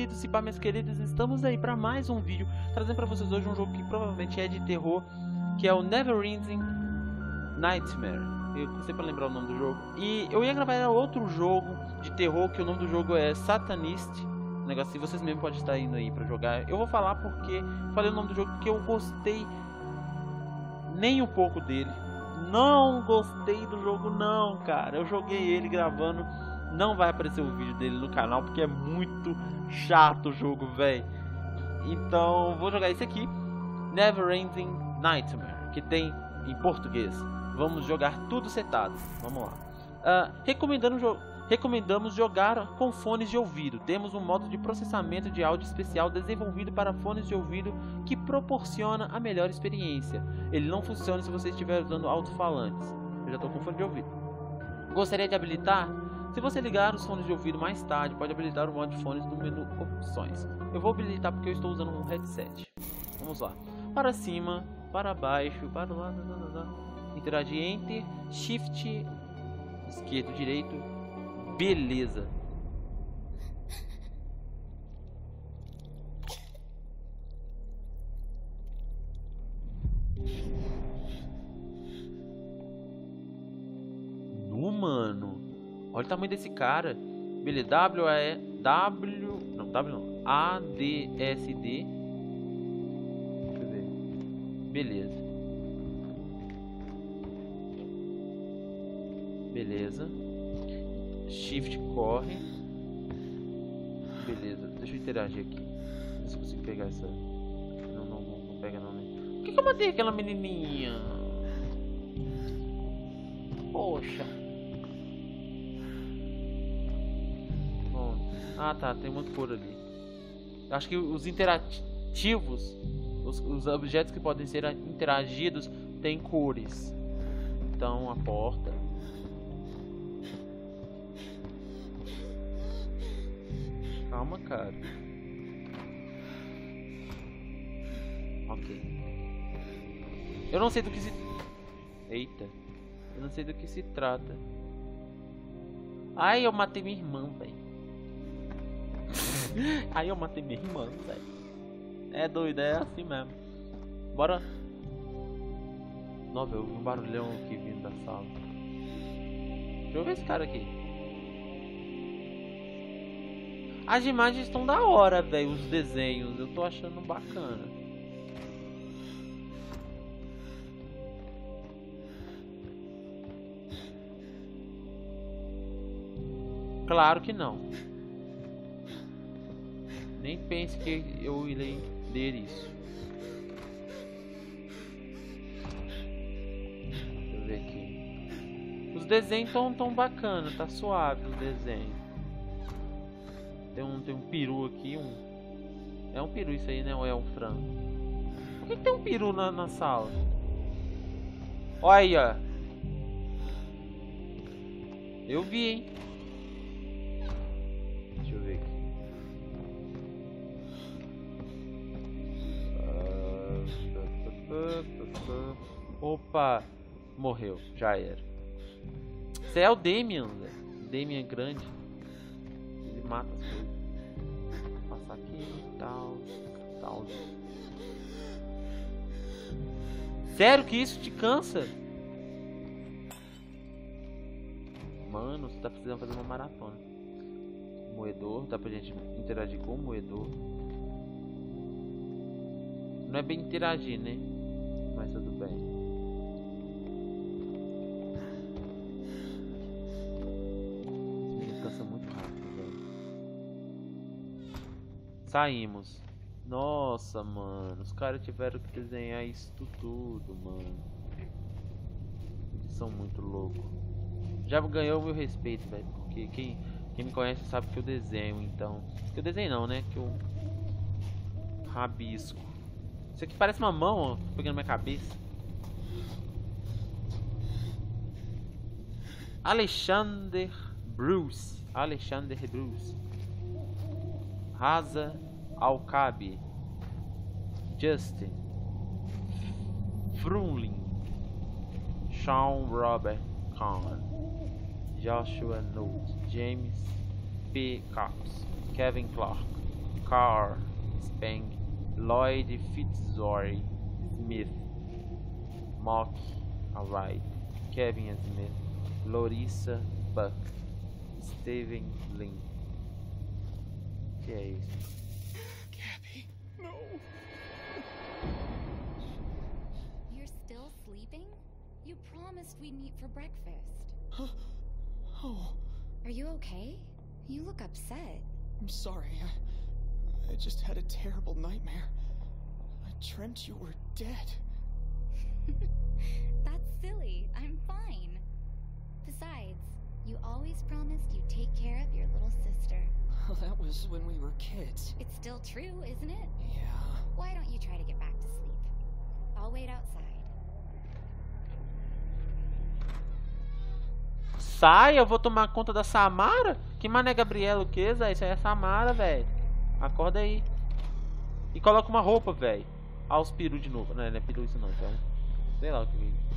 queridos e para minhas queridas, estamos aí para mais um vídeo, trazendo para vocês hoje um jogo que provavelmente é de terror, que é o Neverending Nightmare. Eu não sei para lembrar o nome do jogo. E eu ia gravar outro jogo de terror, que o nome do jogo é Satanist. Um negócio assim, vocês mesmo podem estar indo aí para jogar. Eu vou falar porque falei o nome do jogo porque eu gostei nem um pouco dele. Não gostei do jogo não, cara. Eu joguei ele gravando. Não vai aparecer o vídeo dele no canal porque é muito chato o jogo, velho. Então vou jogar esse aqui, Neverending Nightmare, que tem em português. Vamos jogar tudo setado. Vamos lá. Recomendamos jogar com fones de ouvido. Temos um modo de processamento de áudio especial desenvolvido para fones de ouvido que proporciona a melhor experiência. Ele não funciona se você estiver usando alto-falantes. Eu já estou com fone de ouvido. Gostaria de habilitar? Se você ligar os fones de ouvido mais tarde, pode habilitar o modo de fones no menu opções. Eu vou habilitar porque eu estou usando um headset. Vamos lá. Para cima, para baixo, para lá, interagir, enter, shift, esquerdo, direito. Beleza. No mano. Olha o tamanho desse cara. Beleza, ADSD. Deixa eu ver. Beleza. Beleza. Shift corre. Beleza, deixa eu interagir aqui. Ver se eu consigo pegar essa. Não pega não, né? Por que eu matei aquela menininha? Poxa. Ah tá, tem muito cor ali. Acho que os interativos, os objetos que podem ser interagidos têm cores. Então a porta. Calma, cara. Ok. Eu não sei do que se... Eita. Eu não sei do que se trata. Ai, eu matei minha irmã, velho. Aí eu matei minha irmã, velho. É doido, é assim mesmo. Bora. Nossa, eu vi um barulhão aqui vindo da sala. Deixa eu ver esse cara aqui. As imagens estão da hora, velho. Os desenhos, eu tô achando bacana. Claro que não. Nem pense que eu irei ler isso. Deixa eu ver aqui. Os desenhos tão bacana, tá suave o desenho. Tem um peru aqui, É um peru isso aí, né? Ou é um frango? Por que tem um peru na sala? Olha aí, ó. Eu vi, hein? Deixa eu ver aqui. Opa, morreu, já era. Você é o Damien, velho. Damien grande. Ele mata as coisas. Vou passar aqui e tal. Sério que isso te cansa? Mano, você tá precisando fazer uma maratona. Moedor, dá pra gente interagir com o moedor. Não é bem interagir, né? Mas tudo bem. Esse menino cansa muito rápido, velho. Saímos. Nossa, mano. Os caras tiveram que desenhar isso tudo, mano. Eles são muito loucos. Já ganhou o meu respeito, velho. Porque quem me conhece sabe que eu desenho, então. Que eu desenho não, né? Que eu rabisco. Isso aqui parece uma mão, ó, pegando minha cabeça. Alexander Bruce. Raza Alcabe. Justin Frunling. Sean Robert Kahn. Joshua Note. James P. Cox. Kevin Clark. Carl Spang, Lloyd Fitzroy Smith, Mock Alright, Kevin Smith, Lorissa Buck, Steven Lin. Que é isso? Gabby, no. You're still sleeping? You promised we'd meet for breakfast. Oh, Are you okay? You look upset. I'm sorry. I just had a terrible nightmare. I dreamt you were dead. That's silly. I'm fine. Besides, you always promised you'd take care of your little sister. Well, that was when we were kids. It's still true, isn't it? Yeah. Why don't you try to get back to sleep? I'll wait outside. Sai, eu vou tomar conta da Samara? Que mané Gabriela o que, Zé? Isso aí é Samara, velho. Acorda aí. E coloca uma roupa, velho. Ah, os peru de novo. Não é peru isso não, então. Sei lá o que é isso.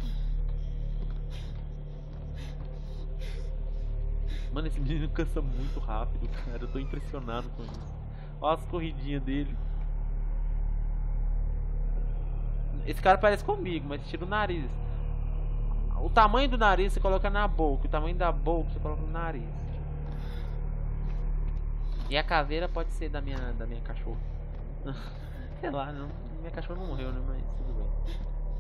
Mano, esse menino cansa muito rápido, cara. Eu tô impressionado com isso. Olha as corridinhas dele. Esse cara parece comigo, mas tira o nariz. O tamanho do nariz você coloca na boca. O tamanho da boca você coloca no nariz. E a caveira pode ser da minha cachorra. Sei lá, não, minha cachorra não morreu, né? Mas tudo bem.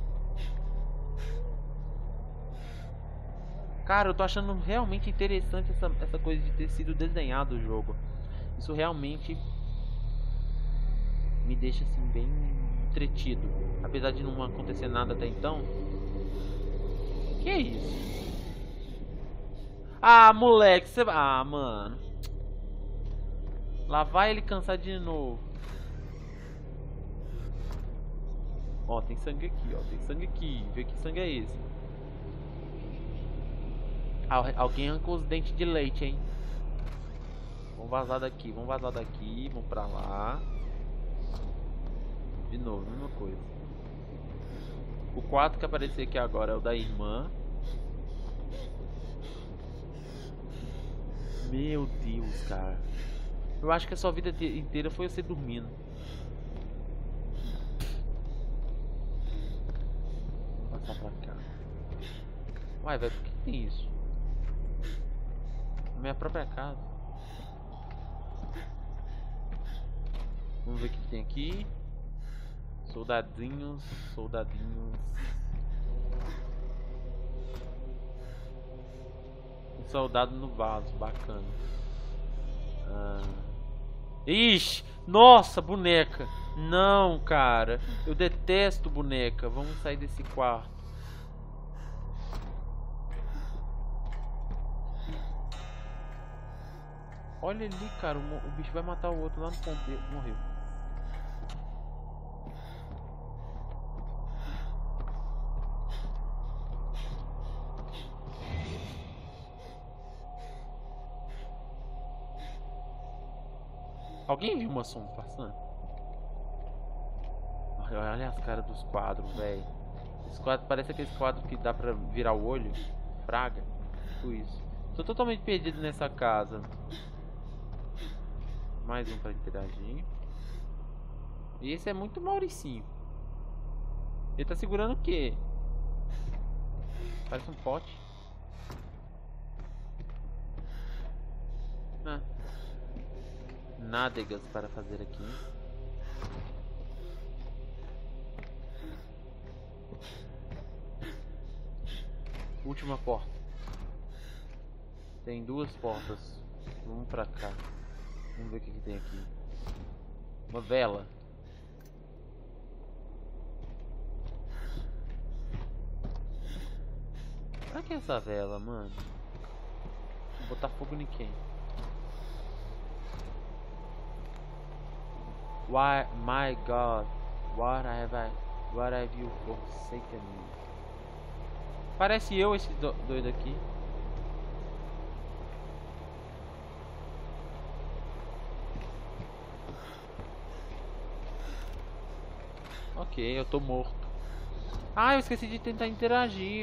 Cara, eu tô achando realmente interessante essa coisa de ter sido desenhado o jogo. Isso realmente me deixa assim bem entretido. Apesar de não acontecer nada até então. Que é isso? Ah, moleque, você... Ah, mano. Lá vai ele cansar de novo. Ó, tem sangue aqui, ó. Tem sangue aqui. Vê que sangue é esse. Alguém arrancou os dentes de leite, hein? Vamos vazar daqui, vamos vazar daqui. Vamos pra lá. De novo, mesma coisa. O 4 que apareceu aqui agora é o da irmã. Meu Deus, cara. Eu acho que a sua vida inteira foi você dormindo. Vou passar pra cá. Uai, velho, por que tem isso? Na minha própria casa. Vamos ver o que tem aqui. Soldadinhos, soldadinhos. Um soldado no vaso, bacana. Ixi, nossa, boneca. Não, cara, eu detesto boneca. Vamos sair desse quarto. Olha ali, cara, o bicho vai matar o outro lá no ponteiro. Morreu. Alguém viu uma sombra passando? Olha as caras dos quadros, velho. Esse quadro parece aqueles quadros que dá pra virar o olho. Fraga. Tipo isso. Tô totalmente perdido nessa casa. Mais um pra interagir. E esse é muito Mauricinho. Ele tá segurando o quê? Parece um pote. Ah. Nádegas para fazer aqui. Última porta. Tem duas portas. Vamos pra cá. Vamos ver o que tem aqui. Uma vela. Pra que essa vela, mano? Vou botar fogo em quem? Why, my God, what have you forsaken me? Parece eu esse doido aqui. Ok, eu tô morto. Ah, eu esqueci de tentar interagir.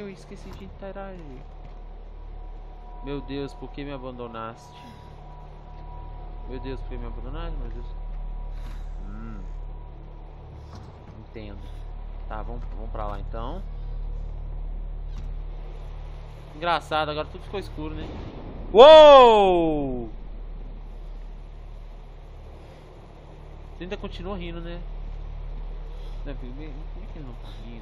Meu Deus, por que me abandonaste? Meu Deus, por que me abandonaste? Meu Deus. Entendo. Tá, vamos pra lá então. Engraçado, agora tudo ficou escuro, né? Uou! Você ainda continua rindo, né? Por que ele não tá rindo?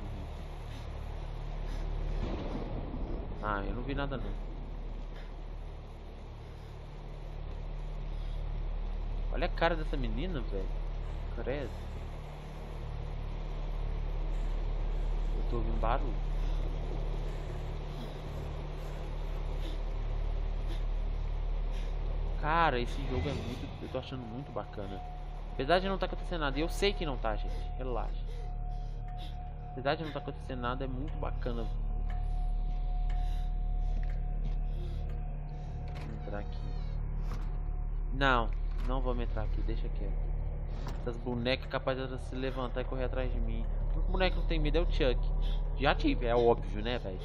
Ah, eu não vi nada não. Olha a cara dessa menina, velho. Credo. Eu tô ouvindo barulho. Cara, esse jogo é muito... Eu tô achando muito bacana. Apesar de não tá acontecendo nada. E eu sei que não tá, gente. Relaxa. Apesar de não tá acontecendo nada, é muito bacana. Vou entrar aqui. Não, não vamos entrar aqui. Deixa quieto. Essas bonecas capazes de se levantar e correr atrás de mim. O único boneco que não tem medo é o Chuck. Já tive, é óbvio, né, velho?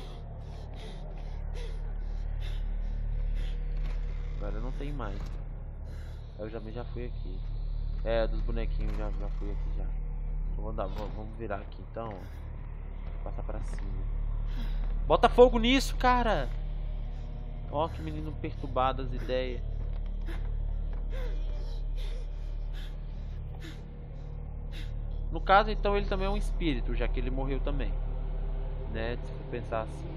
Agora não tem mais. Eu já fui aqui. É, dos bonequinhos já fui aqui já. Vamos virar aqui então. Passar pra cima. Bota fogo nisso, cara! Ó, que menino perturbado as ideias. No caso, então, ele também é um espírito, já que ele morreu também. Né? Se for pensar assim.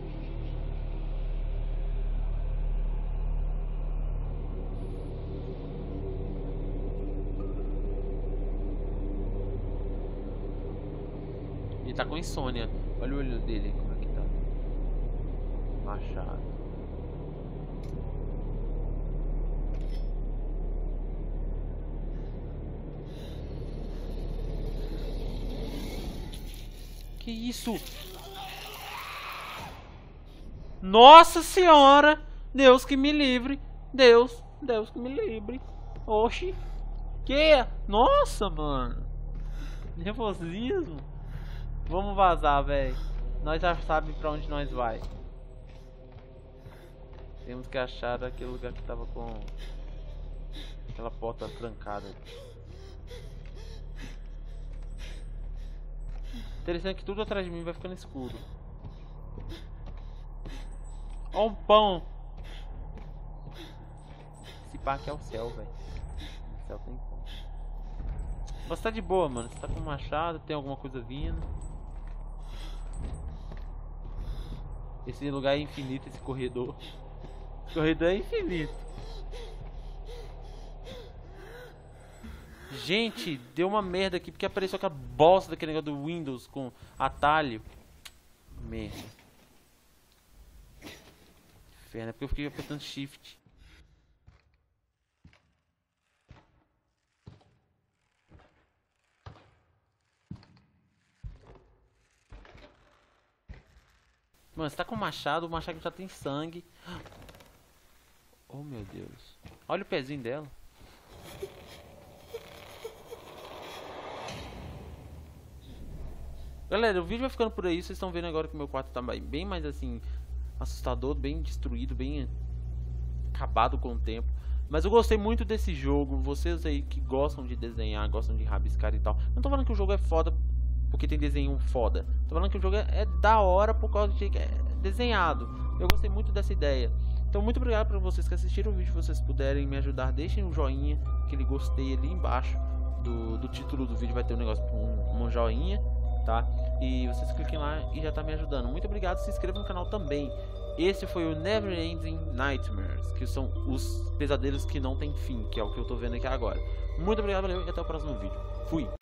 Ele tá com insônia. Olha o olho dele, como é que tá. Machado. Que isso? Nossa senhora! Deus que me livre. Deus que me livre. Oxi. Que? Nossa, mano. Nervosismo. Vamos vazar, velho. Nós já sabemos pra onde nós vai. Temos que achar aquele lugar que tava com aquela porta trancada. Interessante que tudo atrás de mim vai ficando escuro. Ó um pão. Esse parque é o céu, velho. O céu tem pão. Você tá de boa, mano. Você tá com um machado, tem alguma coisa vindo. Esse lugar é infinito, esse corredor. Esse corredor é infinito. Gente, deu uma merda aqui porque apareceu aquela bosta daquele negócio do Windows com atalho. Merda. Inferno, é porque eu fiquei apertando shift. Mano, você tá com o machado já tem sangue. Oh meu Deus. Olha o pezinho dela. Galera, o vídeo vai ficando por aí. Vocês estão vendo agora que o meu quarto tá bem mais assim assustador, bem destruído, bem acabado com o tempo. Mas eu gostei muito desse jogo. Vocês aí que gostam de desenhar, gostam de rabiscar e tal. Não tô falando que o jogo é foda porque tem desenho foda. Tô falando que o jogo é da hora por causa de que é desenhado. Eu gostei muito dessa ideia. Então muito obrigado para vocês que assistiram o vídeo. Se vocês puderem me ajudar, deixem um joinha, aquele gostei ali embaixo do título do vídeo vai ter um negócio com um joinha, tá? E vocês cliquem lá e já tá me ajudando. Muito obrigado, se inscrevam no canal também. Esse foi o Never Ending Nightmares, que são os pesadelos que não tem fim, que é o que eu tô vendo aqui agora. Muito obrigado, valeu e até o próximo vídeo. Fui!